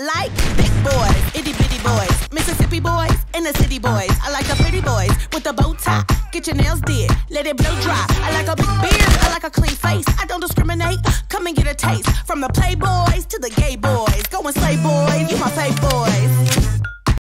like big boys, itty bitty boys, Mississippi boys, and the city boys. I like the pretty boys with the bow tie. Get your nails did, let it blow dry. I like a big beard, I like a clean face. I don't discriminate, come and get a taste. From the playboys to the gay boys. Go and slay boys, you my fave boys.